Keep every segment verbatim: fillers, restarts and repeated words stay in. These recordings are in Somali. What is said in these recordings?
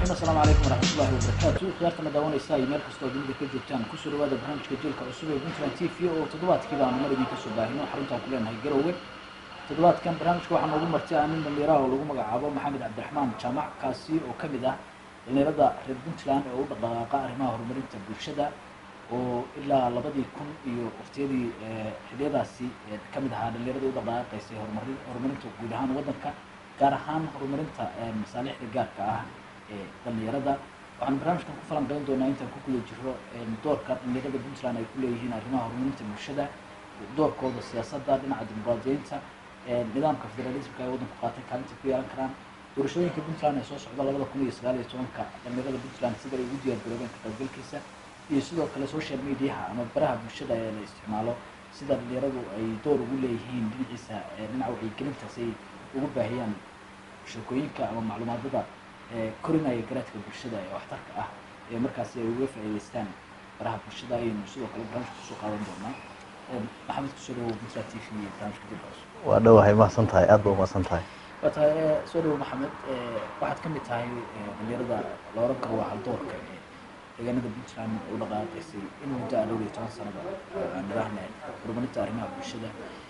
الرحيم السلام عليكم ورحمة الله وبركاته. خيارتنا داونا يساي مeel kasta oo dunida ka joogtaan ku soo dhawaada barnaamijka jeelka cusub ee Puntland T V oo toddobaadkiiba aan mar idin ka soo baahino xarunta ku leenahay Garowe. Toddobaadkan barnaamijka waxaan ugu martay aamin dhalinyaro oo lagu magacaabo Maxamed Cabdiraxmaan Jaamac kaasi oo ka mid ah dhalinyarada reer Puntland oo u dhaqaaqa arrimaha horumarinta bulshada oo ilaa labadii kun iyo waqtiyadii xiliyadaasi ka mid ahaa dhalinyarada u dhaqaaqaysay horumarinta guud ahaan waddanka gaar ahaan horumarinta masaalixda gaarka ah ee dhalinyarada. waxaan barnaamijkan ku falanqeyn doonaa intaan ku guda jiro doorka dhalinyarada Puntland ay ku leeyihiin arrimaha horumarinta bulshada, doorkooda siyaasadda, dhinaca dimuqraadiyeynta, nidaamka federalismka ay waddanku qaatay kaalinta ku yeelan karaan, doorashooyinka Puntland ee soo socda labada kun iyo sagaal iyo tobanka dhalinyarada Puntland sida ay ugu diyaar garoobeen ka qaybgalkiisa, iyo sidoo kale social mediaha ama baraha bulshada ee la isticmaalo sida dhalinyaradu ay door ugu leeyihiin dhinaciisa dhinaca wacyigelinta si ay ugu baahiyaan sheekooyinka ama macluumaadada korinaya garaadka bulshada ee waxtarka ah ee markaasi ay uga faa'iideystaan baraha bulshada ayaynu sidoo kale barnaamijka kusoo qaadan doonaa. maxamed kusoo dhawow Puntland T V iyo barnaamijka dib cusub. waa dhowahay mahadsan tahay, aad baa umahadsan tahay. waa tahay soo dhawow maxamed, waxaad ka mid tahay dhalinyarada la oran karo waa haldoorka ee deegaanada Puntland u dhaqaaqaysay in muddo ah dhowr iyo toban sanada aan idhaahne horumarinta arrimaha bulshada.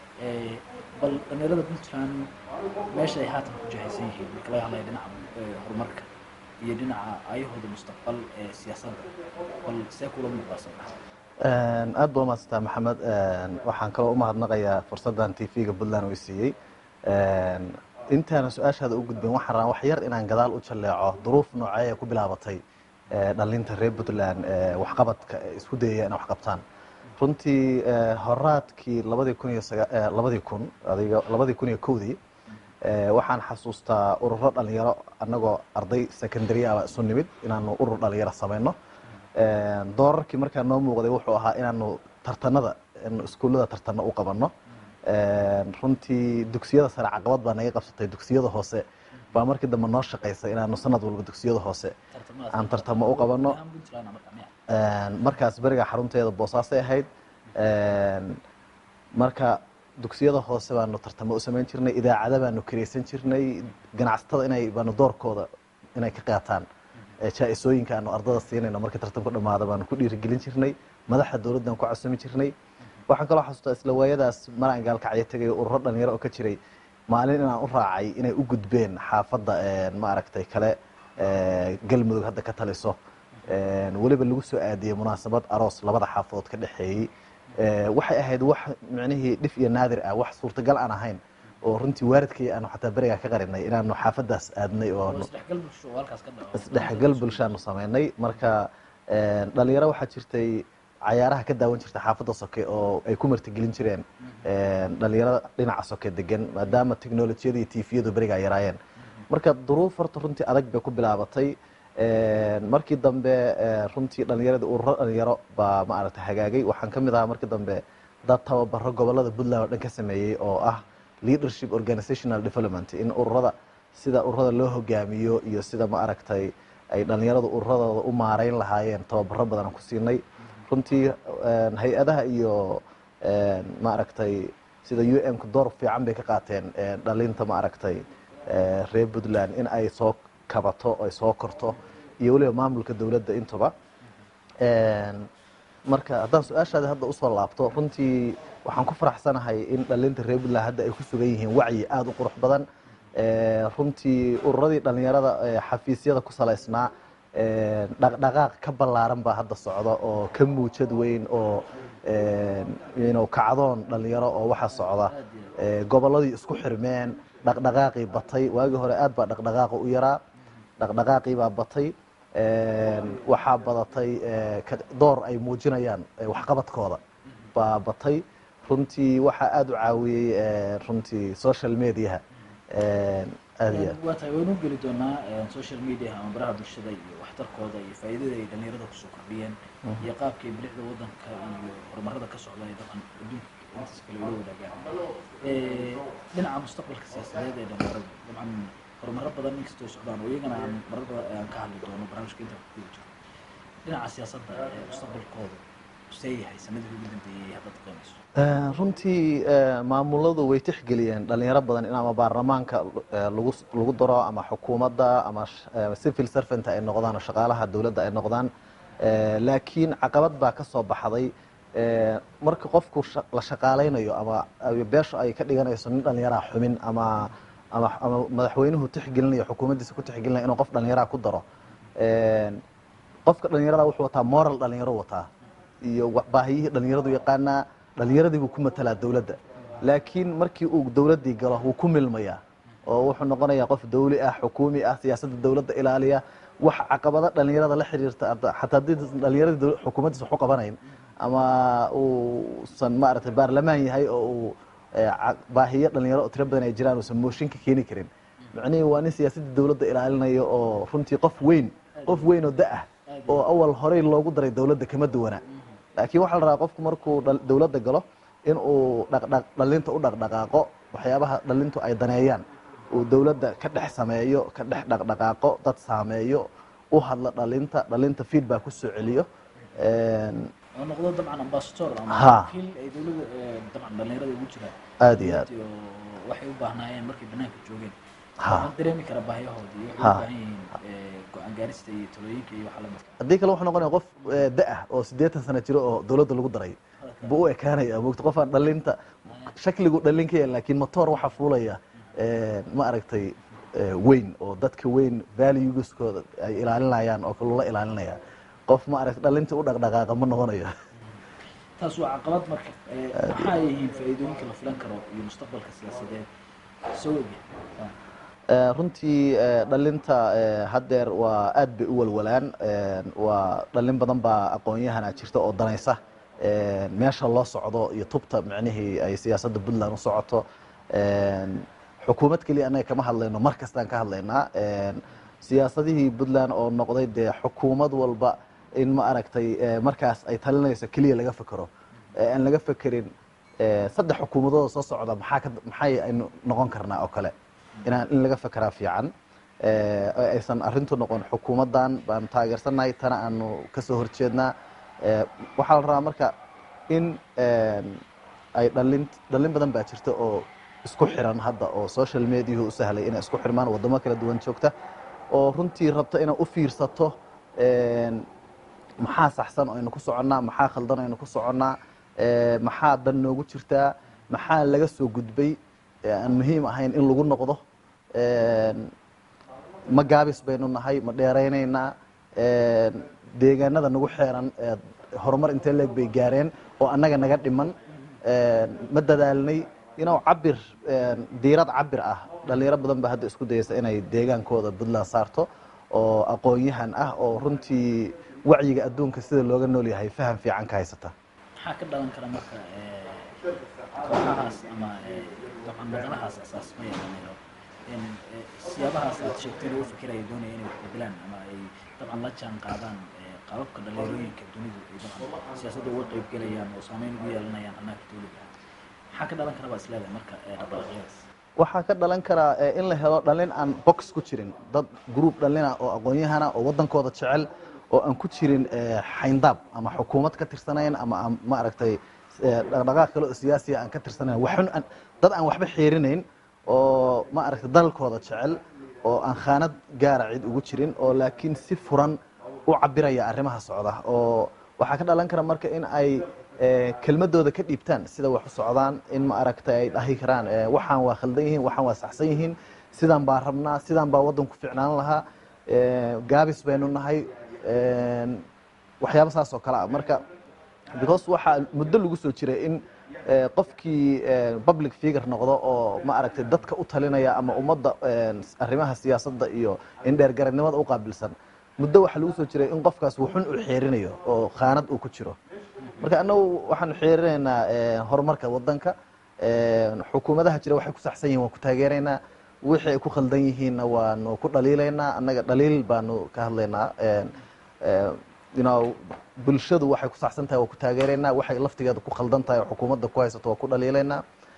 bal dhalinyarada Puntland meesha ay haatan ku jahaysan yihiin marka laga hadlayo dhinaca horumarka iyo dhinaca ayahooda mustaqbal ee siyaasadda, bal see kula muuqaasan? aad baa umahadsantaa maxamed. waxaan kaloo u mahadnaqayaa fursaddan T V-ga Puntland oo i siiyey. intaana su-aashaada u gudbin waxaan rabaa wax yar inaan gadaal u jalleeco duruuf noocee ay ku bilaabatay dhalinta reer Puntland waxqabadka isku dayaya inay wax qabtaan. runtii horaadkii labadii kun iyo labadii kun adiga labadii kun iyo kowdii waxaan xasuustaa ururo dhalinyaro annagoo arday secondary ah isu nimid inaanu urur dhalinyaro samayno. doorarkii markaa noo muuqday wuxuu ahaa inaanu tartanada iskuullada tartano u qabanno. runtii dugsiyada sare caqabad baa naga qabsatay, dugsiyada hoose baa markii dambe noo shaqaysay inaanu sanad walba dugsiyada hoose aan tartamo u qabanno. markaas beriga xarunteeda Boosaasay ahayd. marka dugsiyada hoose baanu tartamo u samayn jirnay, idaacada baanu kiraysan jirnay, ganacsatada inay baanu doorkooda inay ka qaataan jaa-isooyinka aanu ardada siinayno markii tartanku dhamaada baanu ku dhiirigelin jirnay, madaxda dowladdan ku casumi jirnay. waxaan kaloo xasuustaa isla waayadaas mar aan gaalkacyo tegay ururo dhalinyaro oo ka jiray maalin inaan u raacay inay u gudbeen xaafadda ma aragtay kale galmudug hadda ka taliso, weliba lagu soo aadiyey munaasabad aroos labada xaafadood ka dhexeeyey. waxay ahayd wax micnihii dhif iyo naadir ah, wax suurtagal aan ahayn oo runtii waaridkii aanu xataa berigaa ka qarinay inaanu xaafaddaas aadnay oo isdhexgal bulshaanu samaynay. marka dhalinyaro waxaa jirtay cayaaraha ka daawan jirta xaafadda soke oo ay ku martigelin jireen dhalinyarada dhinaca soke degan maadaama teknolojiyada iyo tifiyadu berigaa yaraayeen. marka duruuf horta runtii adag bay ku bilaabatay. markii dambe runtii dhalinyarada ururo dhalinyaro baa ma aragtay hagaagay. waxaan ka mid ahaa markii dambe dad tababaro gobolada Puntland oo dhan ka sameeyey oo ah leadership organizational development, in ururada sida ururada loo hogaamiyo iyo sida ma aragtay ay dhalinyaradu ururadooda u maareyn lahaayeen tababaro badan aan ku siinay. runtii hay-adaha iyo ma aragtay sida U N ku door fiican bay ka qaateen dhalinta ma aragtay reer Puntland in ay soo kabato ay soo korto iyo waliba maamulka dawladda intaba. marka haddaan su-aashaada hadda usoo laabto, runtii waxaan ku faraxsanahay in dhalinta reer Puntland hadda ay ku sugan yihiin wacyi aada u qurux badan. runtii ururadii dhalinyarada xafiisyada ku salaysnaa dhaqdhaqaaq ka ballaaran baa hadda socda oo ka muujad weyn oo inuu kacdoon dhalinyaro oo waxa socda gobolladii isku xirmeen, dhaqdhaqaaqii batay. waagii hore aad baa dhaqdhaqaaqa u yaraa, dhaqdhaqaaqii baa batay. waxaa badatay door ay muujinayaan waxqabadkooda baa batay. runtii waxaa aada u caawiyey runtii social mediaha aad iyo aad. waa tahay waynu geli doonaa social mediaha ama baraha bulshada iyo waxtarkooda iyo faa'iidada ay dhalinyarada kusoo kordhiyeen iyo qaabka ay bilicda waddanka iyo horumarada ka socda ay dabcan adduunka intaas kale ula wadaagaan. dhinaca mustaqbalka siyaasadeed ee dhalinyarada dabcan horumaro badan inkastoo socdaan oo iyagana aan marar badan aan ka hadli doono barnaamijka inta ku jiro. dhinaca siyaasadda ee mustaqbalkooda seeyahay sanadii ugu dambeeyay hadda qiimayso runtii maamuladu way tixgeliyeen dhalinyaro badan in ama baarlamaanka lagu lagu daro ama xukuumadda ama civil servant ay noqdaan shaqaalaha dawladda ay noqdaan laakiin caqabad baa ka soo baxday marka qofku la shaqaalaynayo ama beesha ay ka dhiganayso nin dhalinyaraha xumin ama ama ama madaxweynuhu tixgelinayo xukuumaddiisa ku tixgelinayo inuu qof dhalinyaraha ku daro qofka dhalinyarada wuxuu wataa moral dhalinyaro wataa iyo baahiyihii dhalinyaradu yaqaanaa dhalinyaradii buu ku matalaa dawladda laakiin markii uu dawladdii galo wuu ku milmayaa oo wuxuu noqonayaa qof dawli ah xukuumi ah siyaasadda dawladda ilaaliya wax caqabada dhalinyarada la xiriirta xataa haddii dhalinyaradii xukuumaddiisa wax u qabanayn ama uusan maaragtay baarlamaan yahay oo uu baahiyo dhalinyaro oo tiro badan ay jiraan uusan mooshinka keeni karin macnihii waa nin siyaasadda dawladda ilaalinayo oo runtii qof weyn qof weyn oo da-ah oo awal horey loogu daray dawladda kama duwana laakiin waxaa la rabaa qofku markuu dawladda galo in uu dhaqdhaq dhalinta u dhaqdhaqaaqo waxyaabaha dhalintu ay daneeyaan uu dawladda ka dhex sameeyo ka dhex dhaqdhaqaaqo dad saameeyo u hadla dhalinta dhalinta feedback ku soo celiyo oo noqdo dabcan ambassador ama wakiil ay dawladda dabcan dhalinyarada ugu jiraan aad iyo aad waxay u baahnaayeen markay banaanka joogeen waxaan dareemi karaa baahiyahoodii waxay u baahan yihiin go-aan gaarista iyo talooyinka iyo waxa la midka haddii kale wuxuu noqonaya qof da-ah oo siddeetan sano jiro oo dawladda lagu daray buu u ekaanaya moogta qofaan dhalinta shakligu dhalin ka yahay laakiin motor waxaa fuulaya ma aragtay weyn oo dadka weyn valueskooda ay ilaalinayaan oo kalula ilaalinaya qof ma aragtay dhalinta u dhaqdhaqaaqa ma noqonayo taas waa caqabad marka maxaa yihiin faa'iidooyinka la filan karo iyo mustaqbalka siyaasadeed soo ogi runtii dhalinta haddeer waa aad bay u walwalaan waa dhalin badan baa aqoon-yahana jirta oo danaysa meesha loo socdo iyo tubta micnihii ay siyaasadda puntland u socoto xukuumad keliya annaga kama hadlayno mar kastaan ka hadlaynaa siyaasadihii puntland oo noqday dee xukuumad walba in ma aragtay markaas ay talinayso keliya laga fekero aan laga fekerin saddex xukuumadooda soo socda maxaa ka maxay aynu noqon karnaa oo kale inaan in laga fekeraa fiican aysan arrintu noqon xukuumaddan baanu taageersannahay tana aanu kasoo horjeednaa waxaa la rabaa marka in ay dhalin dhalin badan baa jirta oo isku xiran hadda oo social mediahu u sahlay inay isku xirmaan waddamo kala duwan joogta oo runtii rabta inay u fiirsato maxaa saxsan oo aynu ku soconnaa maxaa khaldan aynu ku soconnaa maxaa dan noogu jirtaa maxaa laga soo gudbay aan muhiim ahayn in lagu noqdo ma gaabis baynu nahay ma dheeraynaynaa deegaanada nagu xeeran horumar intee leeg bay gaareen oo annaga naga dhiman ma dadaalnay inuu cabir diirad cabir ah dhalinyaro badan ba hadda isku dayaysa inay deegaankooda puntland saarto oo aqoon-yahan ah oo runtii wacyiga adduunka sida looga nool yahay faham fiican ka haysata maxaa ka dhalan kara marka kooxahaas ama dabcan madanahaas asaasmaya dhalinyaro siyaabahaas aad sheegtay lagu fikiraya doonaya inay wax bedelaan ama ay dabcan la jaan qaadaan qaababka dhalinyarooyinka dunidu ay dabcan siyaasadda uga qayb gelayaan oo saameyn ugu yeelanayaan annaga dawladda maxaa ka dhalan kara baa isleedahay marka dhaqdhaqaaqyadaas waxaa ka dhalan karaa in la helo dhalin aan box ku jirin dad group dhalina oo aqoon-yahana oo waddankooda jecel oo aan ku jirin xayndaab ama xukuumad ka tirsanayn ama aan ma aragtay dhaqdhaqaaq kale oo siyaasiya aan ka tirsanayn waxun dad aan waxba xiirinayn oo ma aragtay dalkooda jecel oo aan khaanad gaara cid ugu jirin oo laakiin si furan u cabiraya arrimaha socda oo waxaa ka dhalan kara marka in ay kelmadooda ka dhiibtaan sida wax u socdaan in ma aragtay ay dhahi karaan waxaan waa khaldan yihiin waxaan waa saxsan yihiin sidaan baa rabnaa sidaan baa waddanku ficnaan lahaa gaabis baynu nahay waxyaaba saas oo kale ah marka because waxaa muddo lagu soo jiray in qofkii public figure noqdo oo ma aragtay dadka u talinaya ama ummadda arrimaha siyaasadda iyo indheergaradnimada u qaabilsan muddo waxaa lagu soo jiray in qofkaas wuxun u xeerinayo oo khaanad uu ku jiro marka annagu waxaanu xeerinaynaa horumarka waddanka xukuumadaha jira waxay ku saxsan yihin waan ku taageeraynaa wixii ay ku khaldan yihiinna waanu ku dhaliilaynaa annaga dhaliil baanu ka hadlaynaa you know bulshadu waxay ku saxsan tahay waa ku taageeraynaa waxay laftigeeda ku khaldan tahay oo xukuumadda ku haysato waa ku dhaliilaynaa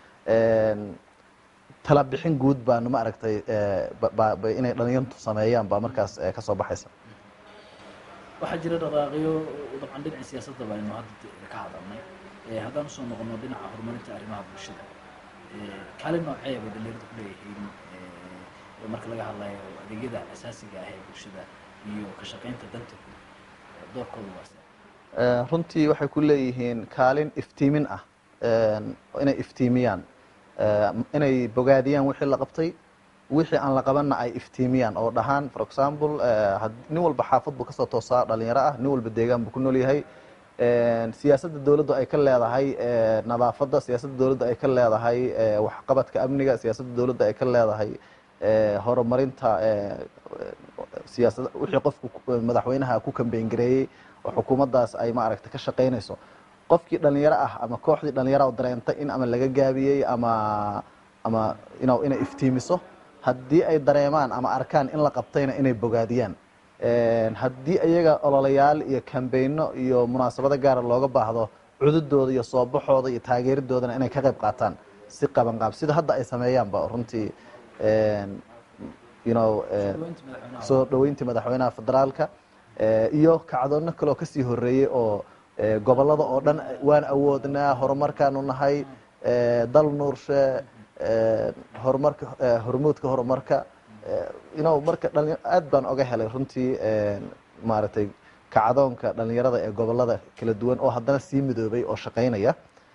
tala bixin guud baanu ma aragtay inay dhalinyartu sameeyaan baa markaas ka soo baxaysa waxaa jira dhaqaaqyo dabcan dhinaca siyaasadda baynu hadda ka hadalnay haddaan usoo noqono dhinaca horumarinta arrimaha bulshada kaalin noocee bay dhalinyaradu ku leeyihiin marka laga hadlayo adeegyada asaasiga ah ee bulshada iyo ka shaqaynta danta guud doorkooda waase runtii waxay ku leeyihiin kaalin iftiimin ah inay iftiimiyaan inay bogaadiyaan wixii la qabtay wixii aan la qabanna ay iftiimiyaan oo dhahaan for example nin walba xaafad buu kasoo toosaa dhalinyaro ah nin walba deegaan buu ku nool yahay siyaasadda dowladdu ay ka leedahay nadaafadda siyaasadda dowladda ay ka leedahay waxqabadka amniga siyaasadda dowladda ay ka leedahay horumarinta siyaasada wixii qofku madaxweynaha ku kambeyn gareeyey oo xukuumaddaas ay maaragta ka shaqaynayso qofkii dhalinyaro ah ama kooxdii dhalinyaro dareentay in ama laga gaabiyey ama ama ina inay iftiimiso haddii ay dareemaan ama arkaan in la qabtayna inay bogaadiyaan haddii iyaga ololayaal iyo kambeyno iyo munaasabado gaara looga baahdo cududooda iyo soo baxooda iyo taageeridoodana inay ka qayb qaataan si qaban qaab sida hadda ay sameeyaanba runtii you know soo dhaweyntii madaxweynaha federaalka iyo kacdoonno kaloo kasii horeeyey oo gobolada oo dhan waan awoodnaa horumarkaanu nahay dal nuurshe horumarka hormuudka horumarka inow marka dhali aad baan oga helay runtii maaragtay kacdoonka dhalinyarada ee gobolada kala duwan oo haddana sii midoobay oo shaqaynaya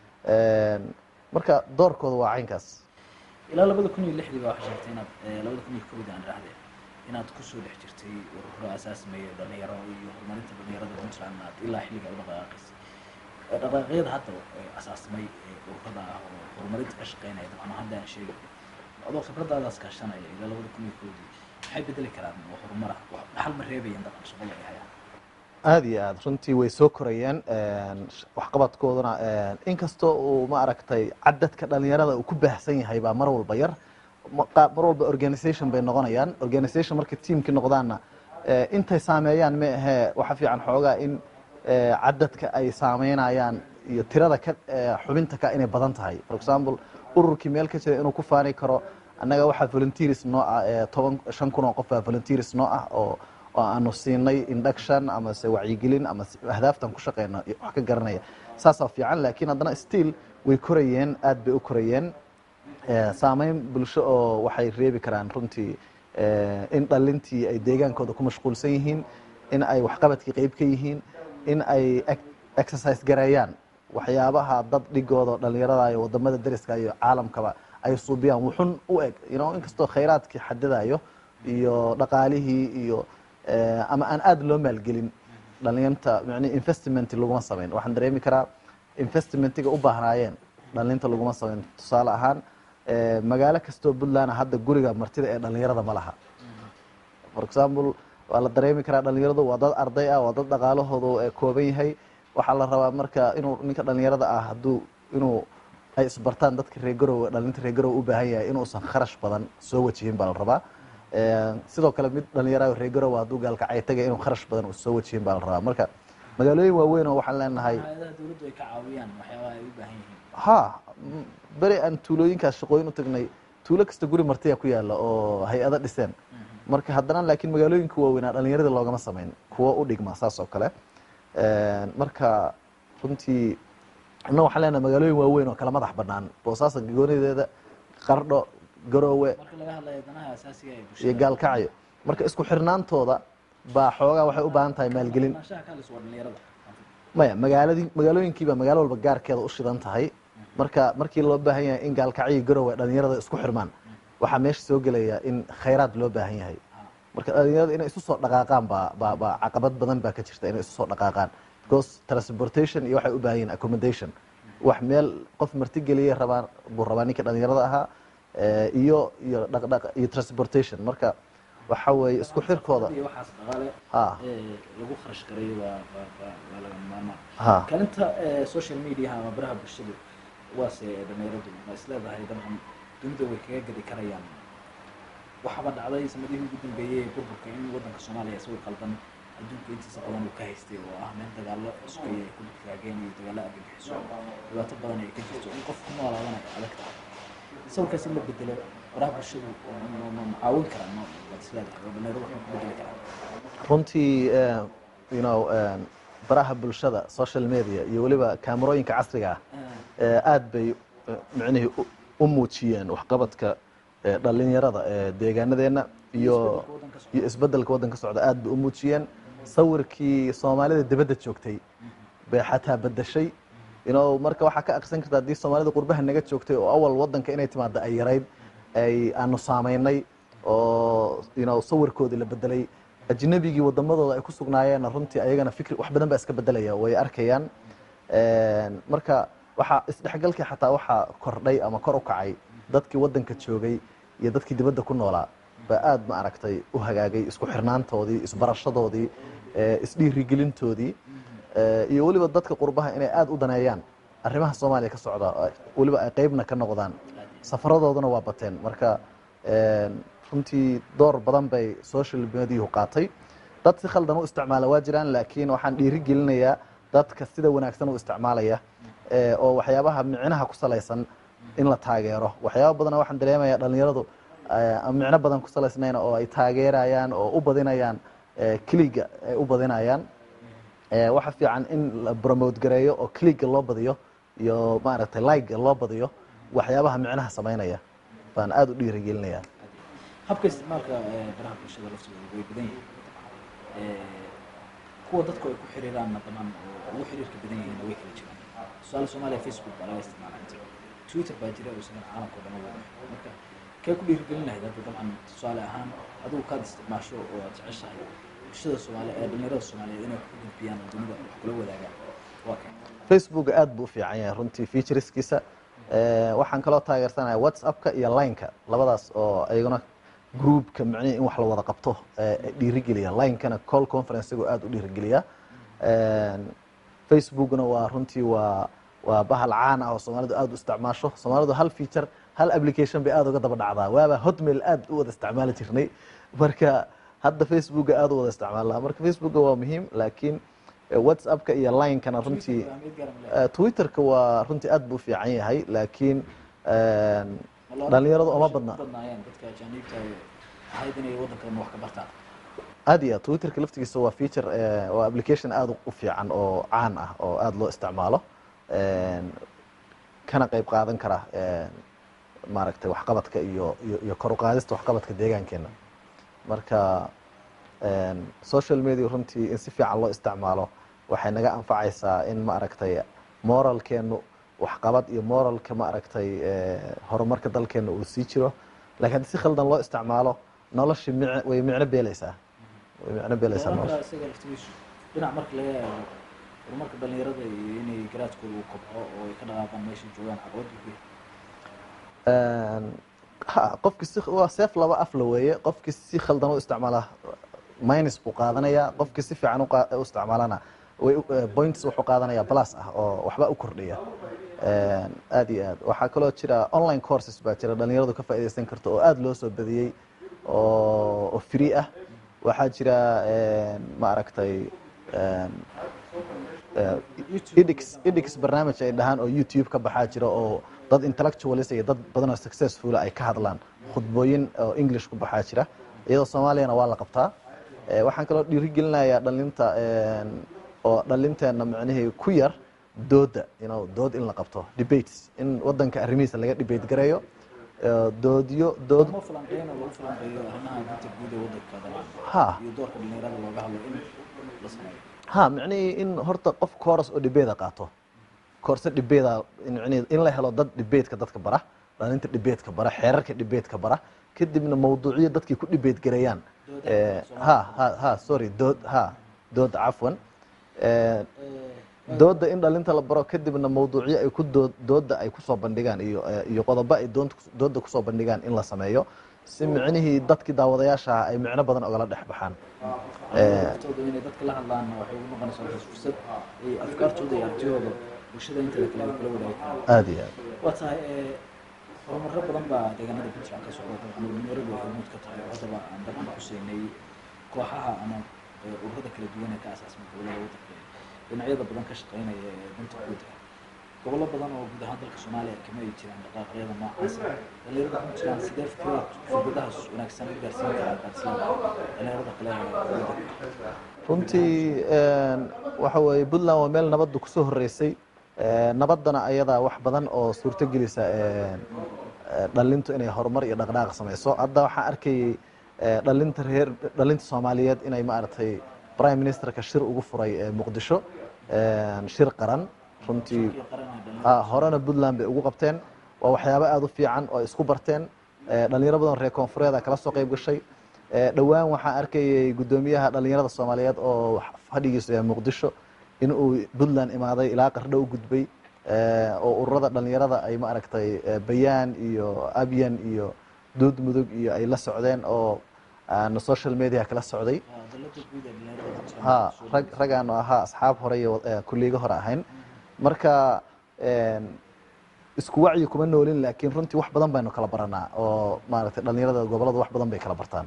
marka doorkooda waa caynkaas ilaa labada kun iyo lixdii baa waxaa sheegtay inaad labada kun iyo kowdii aan idhaahdee inaad kusoo dhex jirtay ururo asaasmeeya dhalinyaro iyo horumarinta dhalinyarada puntland aad ilaa xilliga u dhaqaaqaysay dhaqaaqyada hadda asaasmay ururada ah oo horumarinta ka shaqeynaya dabcan hadda aan sheegay adoo khibradaadaas kaashanaya ilaa labada kun iyo kowdii maxay bedeli karaan oo horumar ah dhaxal ma reebayeen dabcan shaqada ay hayaan aada iyo aada runtii way soo korayeen waxqabadkooduna inkastoo uu ma aragtay cadadka dhalinyarada uu ku baahsan yahay baa mar walba yar mar walba organisation bay noqonayaan organisation markay teamkii noqdaanna intay saameeyaan ma ahee waxa fiican xoogaa in cadadka ay saameynayaan iyo tirada ka xubinta ka inay badan tahay for example ururkii meel ka jira inuu ku faani karo annaga waxaa volunteers noo ah toban shan kun oo qof baa volunteers noo ah oo oo aanu siinay induction ama se wacyigelin ama ahdaaftan ku shaqeyna wax ka garanaya saasaa fiican laakiin haddana still way korayeen aada bay u korayeen saameyn bulsho oo waxay reebi karaan runtii in dhalintii ay deegaankooda ku mashquulsan yihiin in ay waxqabadkii qeyb ka yihiin in ay exercise gareeyaan waxyaabaha dad dhigooda dhalinyarada iyo wadamada dariska iyo caalamkaba ay suubiyaan wuxun u eg you inkastoo khayraadkii xadidayo iyo dhaqaalihii iyo ama aan aada loo maalgelin dhalinyarta mani investment laguma sameyn waxaan dareemi karaa investmentiga u baahnaayeen dhalinta laguma sameyn tusaale ahaan magaalo kastoo puntland hadda guriga martida ee dhalinyarada ma laha for example waa la dareemi karaa dhalinyaradu waa dad arday ah waa dad dhaqaalahoodu kooban yahay waxaa la rabaa marka inuu ninka dhalinyarada ah hadduu inuu ay isbartaan dadka reer garowe dhalinta reer garowe u baahan yahay inuusan kharash badan soo wajihin baa la rabaa sidoo kale mid dhalinyaraha reer garowe hadduu gaalkacay tagay inuu kharash badan uu soo wajihin baa la rabaa marka magaalooyin waaweyn oo waxaan leenahay dowladdu ay ka caawiyaan waxyaabaha ay u baahan yihiin ha beri aan tuulooyinkaas shaqooyin u tagnay tuulo kasta guri martiya ku yaala oo hay-ado dhiseen marka haddana laakiin magaalooyinka waaweynaa dhalinyarada loogama sameyn kuwo u dhigma saas oo kale marka runtii inna waxaan leenahay magaalooyin waaweyn oo kala madax banaan boosaasa goonideeda qardho garoowe iyo gaalkacyo marka isku xirnaantooda baa xoogaa waxay u baahan tahay maalgelin maya magaaladii magaalooyinkiiba magaalo walba gaarkeeda u shidan tahay marka markii loo baahan yahay in gaalkacyo garoowe dhalinyarada isku xirmaan waxaa meesha soo gelaya in khayraad loo baahan yahay marka dhalinyarada inay isu soo dhaqaaqaan baa baa baa caqabad badan baa ka jirta inay isu soo dhaqaaqaan because transportation iyo waxay u baahan yihiin accommodation wax meel qof martigeliya rabaa buu rabaa ninka dhalinyarada ahaa iyo iyo dhaqdhaq iyo transportation marka waxa weeye isku xirkooda waxaas dhaqaale ha lagu kharash gareeyo waa waa laga maarmaan ha kaalinta social media ama baraha bulshada waase dhalinyaradu ma isleedahay dabcan dunida way kaga gadi karayaan waxaaba dhacday sanadihii ugu dambeeyey ee burburka in waddanka soomaaliya isagoo qaldan adduunka intiisa badan uu ka haystay oo ah meel dagaallo cusubay ay ku taageen iyo dagaallo argagixiso dhibaato badan ay ka jirto in qof ku noolaadana ay adag tahay sawirkaas in la bedelo baraha bulshadu ma caawin karaan ma waad isleedahay oo dhalinyaradu waxay ku bedeli karaan runtii you know baraha bulshada social media iyo waliba kaamarooyinka casriga ah aad bay macnaheedu u muujiyeen waxqabadka dhalinyarada ee deegaanadeena iyo iyo isbedelka wadanka socda aad bay u muujiyeen sawirkii Soomaalida dibadda joogtay bay xataa badashay inoo marka waxa ka aqsan kartaa hadii Soomaalida qurbaha naga joogtay oo awal wadanka inay timaado ay yareyd ay aanu saameynay oo inoo sawirkoodii la bedelay ajnabigii wadamadooda ay ku sugnaayeen runtii ayagana fikir wax badan ba iska bedelaya way arkayaan een marka waxa isdhexgalkii xataa waxa kordhay ama kor u kacay dadkii wadanka joogay iyo dadkii dibadda ku noolaa ba aad ma aragtay u hagaagay isku xirnaantoodii isbarashadoodii isdhiirigelintoodii iyo waliba dadka qurbaha inay aad u daneeyaan arrimaha Soomaaliya ka socda waliba ay qaybna ka noqdaan safaradooduna waa bateen marka een runtii door badan bay social media qaatay dad si khaldan u isticmaala waa jiraan laakiin waxaan dhiirigelinayaa dadka sida wanaagsan u isticmaalaya ee oo waxyaabaha micnaha ku salaysan in la taageero waxyaabo badan waxaan dareemayaa dhalinyaradu micno badan ku salaysnayn oo ay taageerayaan oo u badinayaan kliga ay u badinayaan ee waxa fiican in la promote gareeyo oo kliga loo badiyo iyo maaragtay like loo badiyo waxyaabaha micnaha sameynaya baan aad u dhiirigelinayaa habka isticmaalka baraha bulshada laftiisa way badan yihiin ee kuwa dadku ay ku xiriiraan nadaman oo ugu xiriirka badan yihiin way kala jiraan su'aal Soomaaliya Facebook baa laga isticmaalaa Twitter baa jira oo sidoo caalamka oo dhan wada marka kee ku dhiirigelinahay dadka dabcan su'aal ahaan adigu ka isticmaasho oo aad jeceshahay bulshada Soomaaliya ee dhalinyarada Soomaaliyeed inay ku gudbiyaan dunida wax kula wadaagaan waa kan Facebook aad buu fiican yahay runtii featureskiisa ee waxaan kala taageersanahay WhatsApp-ka iyo Line-ka labadaas oo ayaguna groupka macnaheedu in wax la wada qabto ee dhiirigeliya Line-kana call conference-igu aad u dhiirigeliya een Facebook-na waa runtii waa waa bahal caan ah oo Soomaalidu aad u isticmaasho Soomaalidu hal feature hal application bay aad uga daba dhacdaa waaba Hotmail aad u wada isticmaali jirnay marka hadda Facebook aad u wada isticmaalaa marka Facebook waa muhiim laakiin WhatsApp-ka iyo Line-kana runtii Twitter-ka waa runtii aad buu fiican yahay laakiin een dhalinyaradu uma badna dadka ajaanibta ahayd inay wadankan wax ka bartaan aad iyo Twitter-ka laftigiisa waa feature waa application aad u fiican oo caan ah oo aad loo isticmaalo een kana qayb qaadan kara een maaragtay wax qabadka iyo iyo kor u qaadista wax qabadka deegaankeena marka een social media runtii in si fiican loo isticmaalo waxay naga anfacaysaa in maaragtay moralkeenu wax qabad iyo moralka maaragtay ee horumarka dalkeena uu sii jiro laakiin si khaldan loo isticmaalo nolosha way micno beelaysaa way micno beelaysaa nolosha isaga laftiisu dhinac marka laga eego horumarka dhalinyarada iyo inay garaadkooda uu kobco oo ay ka dhaqaaqaan meesha joogaan caqabad u een ha qofkii si waa seef laba af la weeye qofkii si khaldan u isticmaala minus buu qaadanaya qofkii si fiican u isticmaalana way points wuxuu qaadanaya plus ah oo waxba u kordhiya een aad iyo aad waxa kale oo jira online courses baa jira dhalinyaradu ka faa'iideysan karto oo aad loo soo badiyay oo oo free ah waxa jira een ma aragtay een edX edX barnaamij ay dhahaan oo YouTube ka baxaa jira oo dad intellectuals iyo dad badan oo successful ay ka hadlaan khudbooyin oo English ku baxaa jira iyadoo Soomaaliyana waa la qabtaa ee waxaan kale oo dhiirigelinayaa dhalinta een oo dhalinteena macnaheedu ku yar dooda inuu dood in la qabto debates in wadanka arrimihiisa laga debate gareeyo doodiyo dood ma falanqeeyna lagu falanqeeyo arrimaha inta guud ee wadanka dalka ha iyo doorka dhalinyarada looga hadlo in la sameeyo ha macnaheedu in horta qof course oo debate qaato course debate macnaheedu in la helo dad debate-ka dadka bara dhalinta debate-ka bara xeerarka debate-ka bara kadibna mawduuciyo dadkii ku debate gareeyaan ee ha ha ha sorry dood ha dood afwan ee dooda in dhalinta la baro kadibna mawduuciyo ay ku dooda ay ku soo bandhigaan iyo iyo qodobo ay dooda ku soo bandhigaan in la sameeyo si micnihii dadkii daawadayaasha ay micno badan uga la dhex baxaan ee inay dadka la hadlaan waxay u noqonaysaa fursad ay afkaartooda iyo aragtidooda bulshada inta kale ay kula wadaagaan aad iyo aad waa tahay ee horumarro badan baa deegaanada Puntland ka socda dhalinyaradu waxay mid ka tahay hadaba aan dabcan ku siinay kooxaha ama ururada kala duwan ee ka aasaasan gobolada wadanka dhinacyada badan ka shaqeynaya ee danta guud gobollo badan oo guud ahaan dalka Soomaaliya kama ay jiraan dhaqaaqyada noocaas ah dhalinyarada ku jiraan sidee fikrad fikradahaas wanaagsan u gaarsiin karaan qaadsiga dhalinyarada kale ee waddanka runtii waxa weeye Puntland waa meel nabaddu ku soo horeysay nabaddana ayadaa wax badan oo suurto gelisa dhalintu inay horumar iyo dhaqdhaqaaq samayso hadda waxaan arkayay dhalinta reer dhalinta Soomaaliyeed inay maartay prime ministerka shir ugu furay Muqdisho shir qaran runtii ah horena Puntland bay ugu qabteen waa waxyaabo aad u fiican oo isku barteen dhalinyaro badan reer koonfureed kala soo qayb gashay dhawaan waxaan arkayay gudoomiyaha dhalinyarada Soomaaliyeed oo fadhigiisa ee Muqdisho in uu Puntland imaaday ilaa qardho u gudbay oo ururada dhalinyarada ay ma aragtay bayaan iyo abyan iyo dood mudug iyo ay la socdeen oo aan social media kala socday ha rag ragaan ahaa asxaab hore iyo kulliga hore ahayn marka isku wacyi kuma noolin laakiin runtii wax badan baynu kala baranaa oo maaragtay dhalinyarada gobolada wax badan bay kala bartaan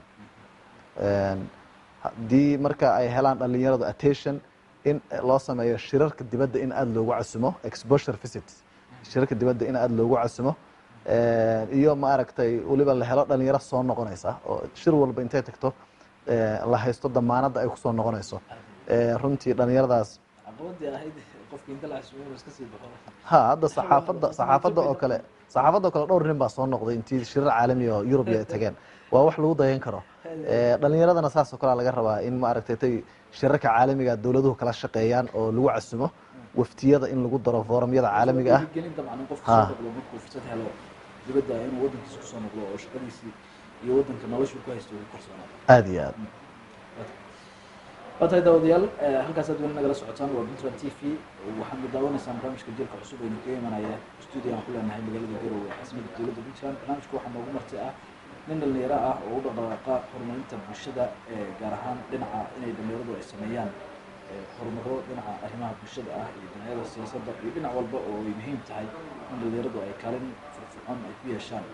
haddii marka ay helaan dhalinyaradu attention in loo sameeyo shirarka dibadda in aad loogu casumo exposure visits shirarka dibadda in aad loogu casumo iyo ma aragtay waliba la helo dhalinyaro soo noqonaysa oo shir walba intay tagto la haysto damaanada ay ku soo noqonayso runtii dhalinyaradaas ha hadda saxaafadda saxaafadda oo kale saxaafadda oo kale dhowr nin baa soo noqday intii shirar caalami oo Yurub ay tageen waa wax lagu dayan karo dhalinyaradana saas oo kale laga rabaa in ma aragtay tay shirarka caalamiga dawladuhu kala shaqeeyaan oo lagu casumo waftiyada in lagu daro foorumyada caalamiga ah gelin dabcan qofka soo noqdo markuu fursad helo dibadda inuu waddankiisa ku soo noqdo oo shaqadiisii iyo waddanka nolosha ku haysto uu korsanaado aad iyo aad watahay daawadayaal halkaas aad weli nagala socotaan waa Puntland T V waxaan daawanaysaa barnaamijka jeelka cusub ee ka imanaya studio aan ku leenahay magaalada Garowe caasimadda dowladda Puntland barnaamijku waxaa noogu martay ah nin dhalinyaro ah oo u dhaqdhaqaaqa horumarinta bulshada gaar ahaan dhinaca inay dhalinyaradu ay sameeyaan horumaro dhinaca arrimaha bulshada ah iyo dhinacyada siyaasadda iyo dhinac walba oo ay muhiim tahay in dhalinyaradu ay kaalin firfircoon ay ku yeeshaan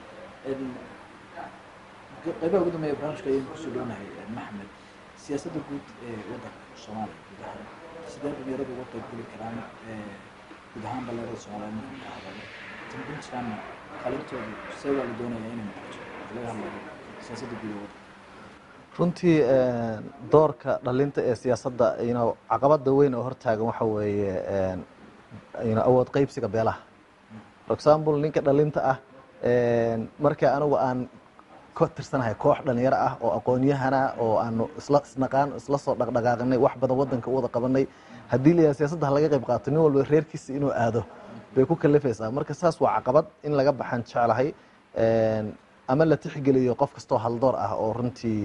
qaybaha ugu dambeeya barnaamijka ayaynu kusoo dhownahay Maxamed siyaasadda guud ee waddanka Soomaaliya guud ahaan sidee dhalinyaradu uga qayb geli karaan guud ahaan dhalinyarada Soomaaliyeed marka ka hadalno tan Puntland kaalintoodu see waa la doonayaa inay noqoto laga hadlayo siyaasadda guud ee waddanka runtii doorka dhalinta ee siyaasadda ina caqabada weyn oo hortaagan waxa weeye ina awood qaybsiga beelaha for example ninka dhalinta ah marka anigu aan ka tirsanahay koox dhalinyaro ah oo aqoon-yahana oo aan isla isnaqaan isla soo dhaqdhaqaaqnay wax badan waddanka wada qabanay haddii la siyaasadda laga qayb qaato nin walba reerkiisa inuu aado bay ku kalifaysaa marka saas waa caqabad in laga baxan jecelahay ama la tixgeliyo qof kastoo haldoor ah oo runtii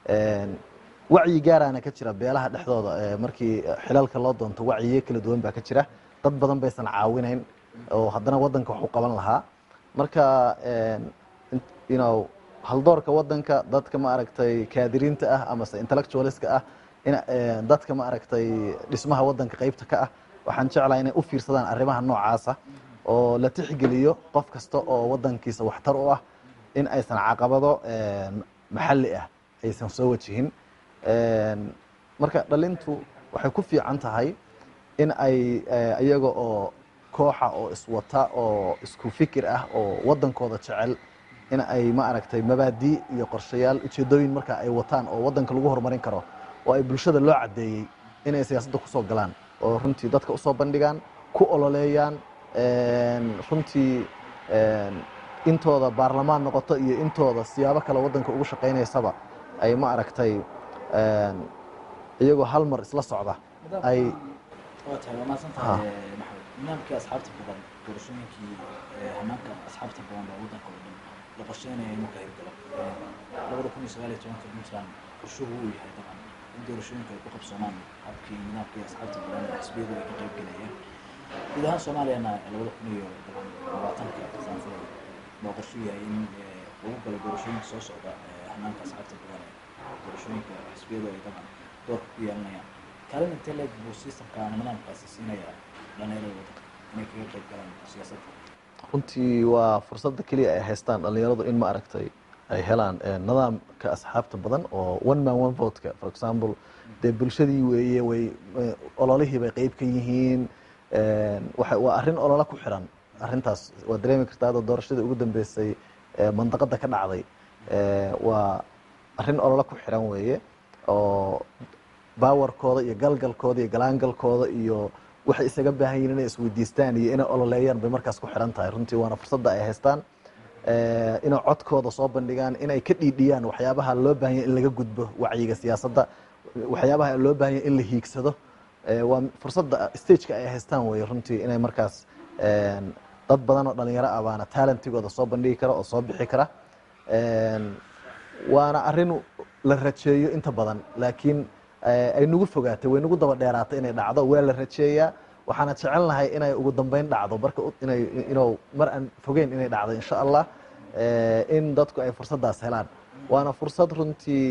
wacyi gaarana ka jira beelaha dhexdooda markii xilalka loo doonto wacyiye kala duwan baa ka jira dad badan baysan caawinayn oo haddana waddanka wax u qaban lahaa marka you know haldoorka waddanka dadka ma aragtay kaadiriinta ah ama intellectualska ah in dadka ma aragtay dhismaha waddanka qaybta ka ah waxaan jeclahay inay u fiirsadaan arrimaha noocaas ah oo la tixgeliyo qof kasta oo waddankiisa waxtar u ah in aysan caqabado maxalli ah aysan soo wajihin marka dhalintu waxay ku fiican tahay in ay iyaga oo kooxa oo iswata oo isku fikir ah oo waddankooda jecel in ay ma aragtay mabaadi iyo qorshayaal ujeedooyin marka ay wataan oo waddanka lagu horumarin karo oo ay bulshada loo cadeeyay inay siyaasadda ku soo galaan oo runtii dadka u soo bandhigaan ku ololeeyaan runtii intooda baarlamaan noqoto iyo intooda siyaabo kale waddanka ugu shaqaynaysaba ay ma aragtay iyagoo hal mar isla socda ay watahay waa maasantahay maxamed nidaamkii asxaabta badan doorashooyinkii hanaanka asxaabta badan baa waddanka oo dhan la qorsheynaya inuu ka hirgalo labada kun iyo sagaal iyo tobanka Puntland qorshuhu uu yahay dabcan in doorashooyinka ay ku qabsoonaan habkii nidaamkii asxaabta badan ee xisbiyadu ay ka qayb galayeen guud ahaan Soomaaliyana labada kun iyo labaatanka sanadka loo qorshu yahay in lagu galo doorashooyinka soo socda hanaanka asxaabta badan ee doorashooyinka xisbiyadu ay dabcan doorka ku yeelanayaan kaalin intee leeg buu systemka ama nidaamkaasi siinaya dhalinyarada waddanka inay kaga qayb galaan siyaasadda runtii waa fursadda keliya ay haystaan dhalinyaradu in ma aragtay ay helaan nidaamka asxaabta badan oo one man one vote-ka for example dee bulshadii weeye way ololihii bay qayb ka yihiin waxa waa arrin olole ku xiran arrintaas waa dareemi kartaa hadda doorashadii ugu dambeysay mandaqada ka dhacday waa arrin olole ku xiran weeye oo baawarkooda iyo galgalkooda iyo galaangalkooda iyo waxay isaga baahan yihiin inay isweydiistaan iyo inay ololeeyaan bay markaas ku xiran tahay runtii waana fursadda ay haystaan inay codkooda soo bandhigaan inay ka dhiidhiyaan waxyaabaha loo baahan yahay in laga gudbo wacyiga siyaasadda waxyaabaha loo baahan yahay in la hiigsado waa fursadda stageka ay haystaan weeye runtii inay markaas dad badan oo dhalinyaro ah baana talentigooda soo bandhigi kara oo soo bixi kara waana arrin la rajeeyo inta badan laakiin ay nagu fogaatay way nagu daba dheeraatay inay dhacdo waa la rajeeyaa waxaana jecel lahay inay ugu dambeyn dhacdo marka inay inuu mar aan fogeyn inay dhacdo insha allah in dadku ay fursaddaas helaan waana fursad runtii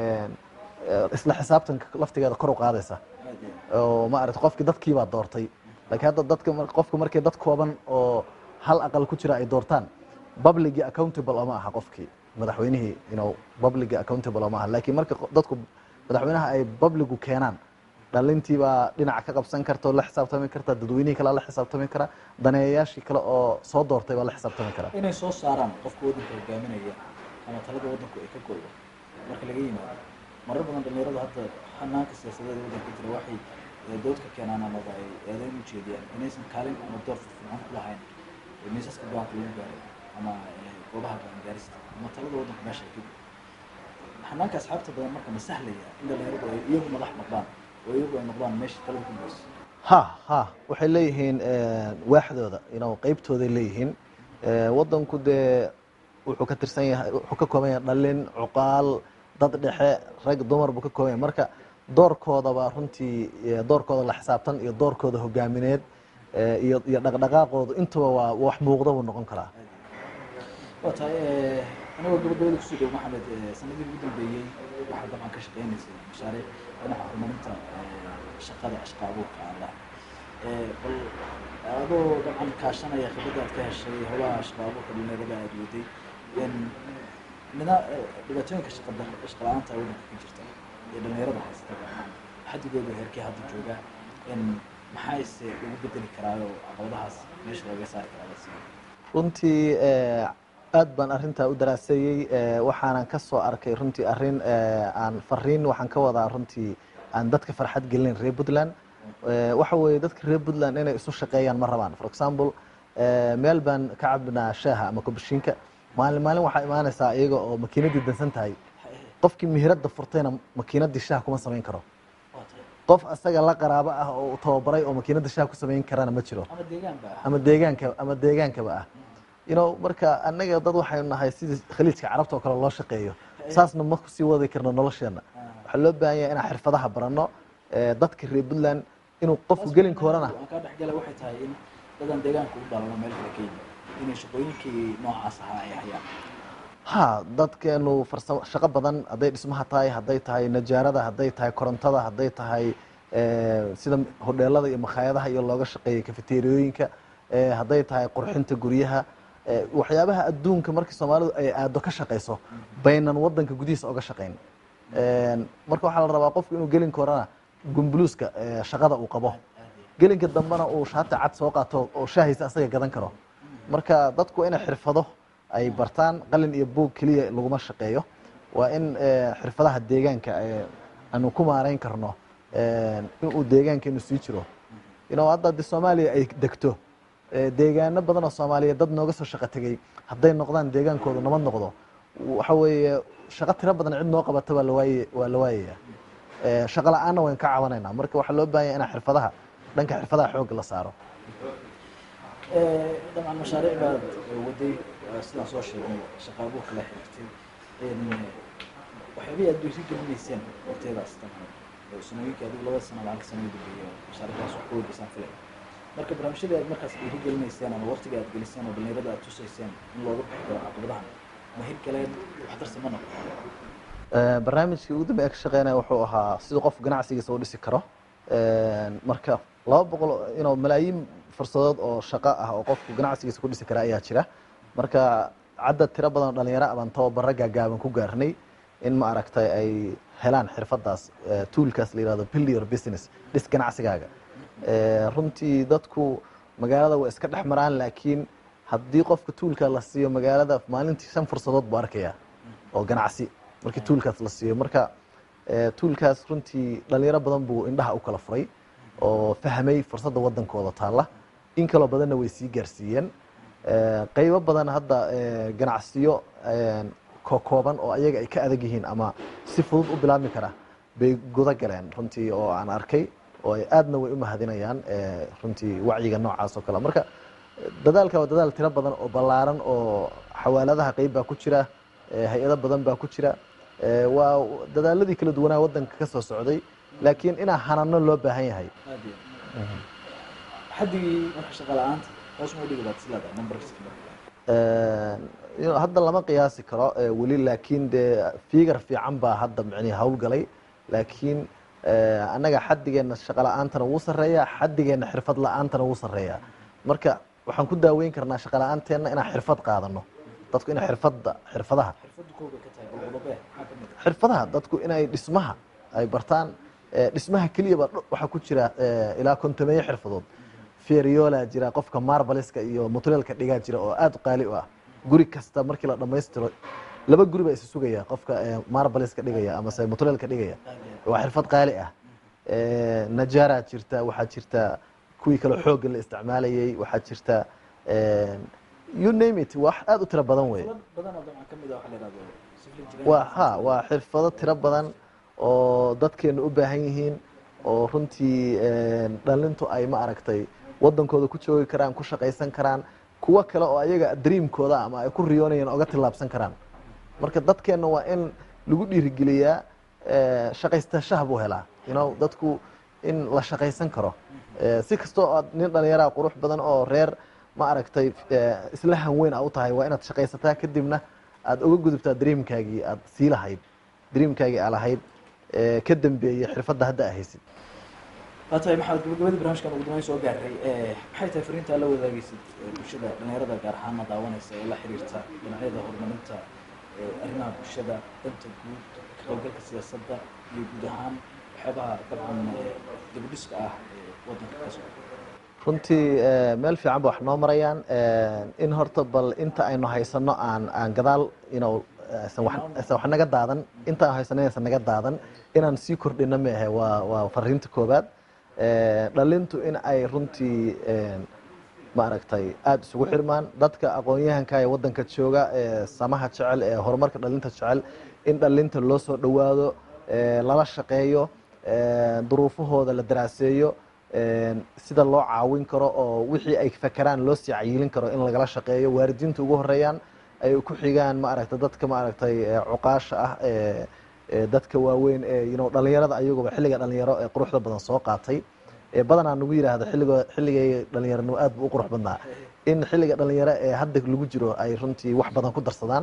isla xisaabtanka laftigeeda kor u qaadaysa oo ma aragti qofkii dadkii baa doortay laakiin hadda dadka qofka markii dad kooban oo hal aqal ku jira ay doortaan publicly accountable oo ma aha qofkii madaxweynihii inuu publicly accountable oo ma aha laakiin marka dadku madaxweynaha ay publicu keenaan dhalintii baa dhinaca ka qabsan karta oo la xisaabtami karta dadweynihii kale la xisaabtami kara daneeyayaashii kale oo soo doortay baa la xisaabtami kara inay soo saaraan qofka waddanka hogaaminaya ama talada waddanku ay ka go'do marka laga yimaado marar badan dhalinyarada hadda hanaanka siyaasadeed waddanka jira waxay doodka keenaan amaba ay eedayn u jeediyaan inaysan kaalin ama door firfircoon ku lahayn miisaska go'aanka lagu gaaray ama goobaha go'aan gaarista ama talada waddanku meesha ay ka go'do hanaanka asxaabta badan marka ma sahlaya in dhalinyaradu ay iyagu madax noqdaan oo iyagu ay noqdaan meesha talada ku goyso ha ha waxay leeyihiin waaxdooda inuu qaybtooday leeyihiin waddanku dee wuxuu ka tirsan yahay wuxuu ka kooban yahay dhalin cuqaal dad dhexe rag dumar buu ka kooban yahay marka doorkoodaba runtii doorkooda la xisaabtan iyo doorkooda hogaamineed iyo iyo dhaqdhaqaaqooda intaba waa wax muuqda buu noqon karaa waa tahay anagoo gabagabada kusoo dhow maxamed sanadii ugu dambeeyey waxaa dabcan ka shaqeynaysay mashaariic dhinaca horumarinta shaqada ashqa abuurka aan laha bal adoo dabcan kaashanaya khibradda aad ka heshay howlaha ashqa abuurka dhalinyarada aad waday nida dhibaatooyinka shaqada shaqo la-aanta waddanka ka jirta ee dhalinyarada haysta xadigooda heerkii hadda jooga maxayse lagu bedeli karaayoo caqabadahaas meesha looga saari karaa runtii aad baan arrintaa u daraaseeyey waxaanan ka soo arkay runtii arrin aan fariin waxaan ka wadaa runtii aan dadka farxad gelinayn reer puntland waxa weeye dadka reer puntland inay isu shaqeeyaan ma rabaan for example meel baan ka cabnaa shaaha ama kubashiinka maalin maalin waxaa imaanaysaa iyaga oo makiinadii dansan tahay qofkii mihradda furtayna makiinadii shaah kuma samayn karo qof asaga la qaraabo ah oo tababaray oo makiinadda shaah ku samayn karana ma jiro ama deegaanka ama deegaankaba ah ino marka annaga dad waxaynu nahay sidii khaliijka carabta oo kale loo shaqeeyo saasna ma kusii wadi karno nolosheena waxaa loo baahan yahay inaan xirfadaha baranno dadka reer puntland inuu qofku gelinka horena aan ka dhexgala waxay tahay in dadan deegaanka u dhalano meel kale ka yimid inay shaqooyinkii noocaas ahaa ay hayaan ha dadkeenu farsamo shaqo badan hadday dhismaha tahay hadday tahay najaarada hadday tahay korontada hadday tahay sida hodheelada iyo makhaayadaha iyo looga shaqeeyay kafeteriyooyinka hadday tahay qurxinta guryaha waxyaabaha adduunka markii soomaalidu ay aado ka shaqeyso baynan wadanka gudihiisa oga shaqeyn marka waxaa la rabaa qofku inuu gelinka horena gumbuluuska shaqada uu qabo gelinka dambena uu shaati cad soo qaato oo shaahaysa asaga gadan karo marka dadku inay xirfado ay bartaan qalin iyo buug keliya laguma shaqeeyo waa in xirfadaha deegaanka aanu ku maareyn karno inuu deegaankeenu sii jiro inuu hadda de soomaaliya ay degto deegaano badan oo soomaaliya dad nooga soo shaqo tegay hadday noqdaan deegaankooda nabad noqdo waxa weeye shaqo tiro badan cid noo qabata waa lawaaye waa la waayaya shaqo la-aanna wayn ka cabanaynaa marka waxaa loo baahan yahay inaa xirfadaha dhanka xirfadaha xoogga la saaro dabcan mashaariic baad waday sidaan soo sheegnay shaqa abuurka la xiriirtay waxyaabihii aad dhiiri gelinayseen waqtiyadaas dabcan sanooyinka adigu labada sano lacag sano u dambeeyay mashaariicdaas wax ku wadaysaan filay marka barnaamijyadii aad markaas dhiiri gelinayseen ama waqtiga aad geliseen oo dhalinyarada aad tusayseen in looga bixi karo caqabadahan ma hir galeen waxtarsi ma noqon barnaamijkii ugu dambeeya ka shaqeynaya wuxuu ahaa siduu qof ganacsigiisa u dhisi karo marka laba boqol inuu malaayiin fursadood oo shaqo ah oo qofku ganacsigiisa ku dhisi kara ayaa jira marka cadad tiro badan oo dhalinyaro ah baan tababaro gaagaaban ku gaarnay in ma aragtay ay helaan xirfadaas toolkaas la yihahdo build your business dhis ganacsigaaga runtii dadku magaalada waa iska dhex maraan laakiin haddii qofka tuulka la siiyo magaalada maalintii shan fursadood buu arkaya oo ganacsi markii tuulkaas la siiyo marka tuulkaas runtii dhalinyaro badan buu indhaha u kala furay oo fahmay fursadda wadankooda taalla in kaloo badanna way sii gaarsiiyeen qaybo badan hadda ganacsiyo kooban oo ayaga ay ka adag yihiin ama si fudud u bilaabmi kara bay guda galeen runtii oo aan arkay oo ay aadna way u mahadinayaan runtii wacyiga noocaas oo kale marka dadaalka waa dadaal tiro badan oo ballaaran oo xawaaladaha qayb baa ku jira hay-ado badan baa ku jira waa dadaaladii kala duwanaa wadanka ka soo socday laakiin inaa hanano loo baahan yahay xaddigii marka shaqa la-aanta hoos ma dhigi baad silaada numberkiisa hadda lama qiyaasi karo weli laakiin dee fiigar fiican baa hadda micnihi hawlgalay laakiin annaga xaddigeena shaqa la-aantana wuu sarreeyaa xaddigeena xirfad la-aantana wuu sarreeyaa marka waxaan ku daaweyn karnaa shaqa la-aanteena inaan xirfad qaadano dadku inay xirfadda xirfadaha xirfadaha dadku inay dhismaha ay bartaan dhismaha keliyaba waxaa ku jira ilaa kontomeeyo xirfadood feriola jira qofka marbaleska iyo mutuleelka dhigaa jira oo aad u qaali u ah guri kasta markii la dhammaystiro laba guri baa isu sugaya qofka marbaleska dhigaya amase mutuleelka dhigaya waa xirfad qaali ah najara jirta waxaa jirta kuwii kale xoogga la isticmaalayay waxaa jirta you name it wax aad u tiro badan wey waa ha waa xirfado tiro badan oo dadkeena u baahan yihiin oo runtii dhalintu ay ma aragtay wadankooda ku joogi karaan ku shaqaysan karaan kuwo kale oo ayaga dreamkooda ama ay ku riyoonayeen oga tillaabsan karaan marka dadkeena waa in lagu dhiirigeliyaa shaqaystashaha buu helaa you know dadku in la shaqaysan karo si kastoo aad nin dhalinyaraha qurux badan oo reer ma aragtay isla hanweyn a u tahay waa inaad shaqaysataa kadibna aad uga gudubtaa dreamkaagii aad sii lahayd dreamkaagii aa lahayd ka dambeeyey xirfadda hadda a haysid waa tahay maxamed gabagabadii barnaamijkan ugu dambeyn soo gaaray maxay tahay fariinta la wadaagaysid bulshada dhalinyarada gaar ahaana daawanaysa ee la xiriirta dhinacyada horumarinta arrimaha bulshada danta guud ka qaybgalka siyaasadda iyo guud ahaan waxyaabaha dabcan dibudhiska ah ee wadanka ka socda runtii meel fiican ba wax noo marayaan in horta bal inta aynu haysano aan aan gadaal inow aysan wax naga daadan inta aan haysano aysan naga daadan inaan sii kordhino ma ahe waa waa fariinta koobaad dhalintu in ay runtii maaragtay aada isugu xirmaan dadka aqoon-yahanka ee wadanka jooga ee samaha jecel ee horumarka dhalinta jecel in dhalinta loo soo dhowaado lala shaqeeyo duruufahooda la daraaseeyo sida loo caawin karo oo wixii ay fakeraan loo sii cayiilin karo in lagala shaqeeyo waalidiinta ugu horeeyaan ay ku xigaan maaragtay dadka maaragtay cuqaasha ah ee dadka waaweyn ee you know dhalinyarada ayaguba xilliga dhalinyaro ee quruxda badan soo qaatay ee badanaa nagu yiraahdo xilliga xilligay dhalinyaranimo aad buu u qurux badnaa in xilliga dhalinyaro ee hadda lagu jiro ay runtii wax badan ku darsadaan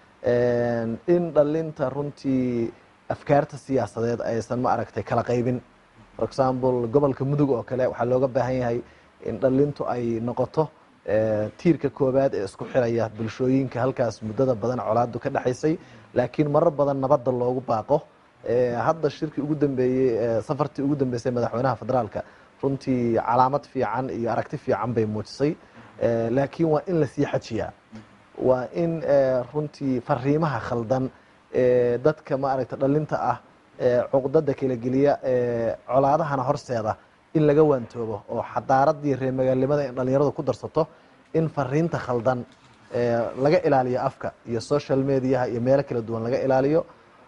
in dhalinta runtii afkaarta siyaasadeed aysan ma aragtay kala qaybin for example gobolka mudug oo kale waxaa looga baahan yahay in dhalintu ay noqoto tiirka koobaad ee isku xiraya bulshooyinka halkaas muddada badan colaadu ka dhexaysay laakiin marar badan nabadda loogu baaqo hadda shirkii ugu dambeeyey safartii ugu dambeysay madaxweynaha federaalka runtii calaamad fiican iyo aragti fiican bay muujisay laakiin waa in lasii xajiyaa waa in runtii fariimaha khaldan ee dadka maaragta dhalinta ah cuqdada kala geliya colaadahana horseeda in laga waantoobo oo xadaaradii reer magaalnimada in dhalinyaradu ku darsato in fariinta khaldan laga ilaaliyo afka iyo social mediaha iyo meelo kala duwan laga ilaaliyo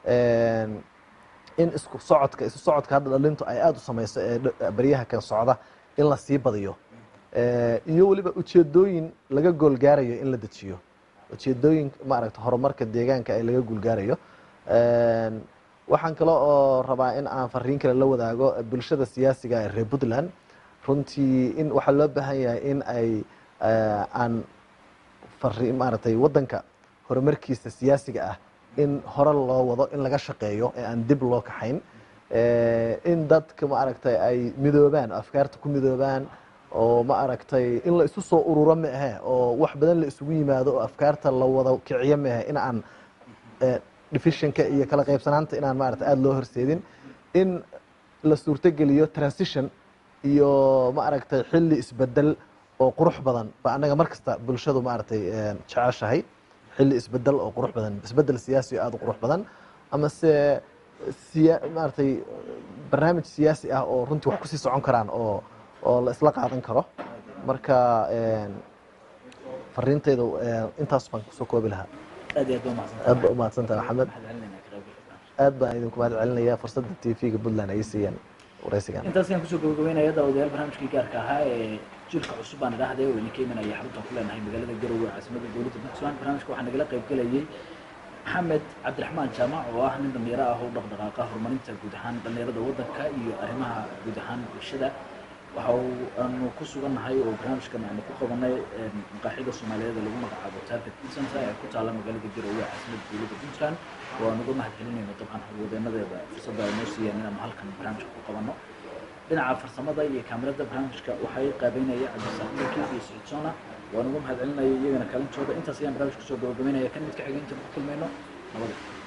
in isku socodka isu socodka hadda dhalintu ay aada u samayso ee baryaha kan socda in la sii badiyo iyo weliba ujeedooyin laga goolgaarayo in la dejiyo ujeedooyin maaragta horumarka deegaanka ay laga goolgaarayo waxaan kale oo rabaa in aan fariin kale la wadaago bulshada siyaasiga ee reer puntland runtii in waxaa loo baahan yahay in ay aan fariin maaragtay wadanka horumarkiisa siyaasiga ah in hore loo wado in laga shaqeeyo ee aan dib loo kaxayn in dadka maaragtay ay midoobaan afkaarta ku midoobaan oo ma aragtay in la isu soo ururo ma ahe oo wax badan la isugu yimaado oo afkaarta la wada kiciyo ma ahe in aan divisionka iyo kala qaybsanaanta inaan maaragtay aada loo horseedin in la suurtogeliyo transition iyo ma aragtay xilli isbedel oo qurux badan ba anaga markasta bulshadu ma aragtay jeceshahay xilli isbedel oo qurux badan isbedel siyaasi aad u qurux badan ama se siya ma aragtay barnaamij siyaasi ah oo runtii wax ku sii socon karaan oo oo la isla qaadan karo marka fariintaydu intaas baan kusoo koobi lahaa aad iyo aad baa mahadsantahay aad baa umahadsantahay maxamed waxaan celinaynaa ka qaybgalka. aad baan idinku mahad celinayaa fursadda t v-ga puntland ay siiyeen waraysigan intaas ayaan kusoo gabagabeynaya daawadayaal barnaamijkii gaarka ahaa ee jiilka cusub baan idhaahday oo idinka imanaya xaruntaan ku leenahay magaalada garowe caasimadda dowladda puntland barnaamijka waxaa nagala qayb galayay maxamed cabdiraxmaan jaamac oo ah nin dhalinyaro ah oo u dhaqdhaqaaqa horumarinta guud ahaan dhalinyarada waddanka iyo arrimaha guud ahaan bulshada waxa uu aanu ku sugannahay oo barnaamijkan aanu ku qabanay maqaaxida soomaaliyeed ee lagu magacaabo target center ee ku taala magaalada garowe caasimadda dowladda puntland oo aan uga mahad celinayno dabcan howlwadeenadeeda fursadda ay noo siiyeen inaanu halkan barnaamijka ku qabanno dhinaca farsamada iyo kaamirada barnaamijka waxay qaabeynaya cabdisaaqilki iyo sicitsona waan uga mahad celinaya iyagana kaalintooda intaas ayaan barnaamijka kusoo gabagabeynaya kan mid ka xigay intaan ku kulmayno nabada